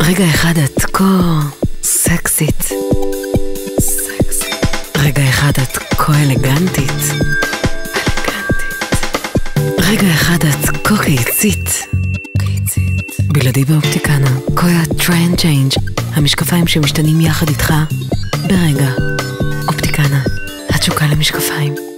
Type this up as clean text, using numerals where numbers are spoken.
רגע אחד את כה סקסית. רגע אחד את כה אלגנטית. רגע אחד את כה קיצית. בלעדי באופטיקנה, קויה טרנד צ'יינג', המשקפיים שמשתנים יחד איתך ברגע. אופטיקנה, התשוקה למשקפיים.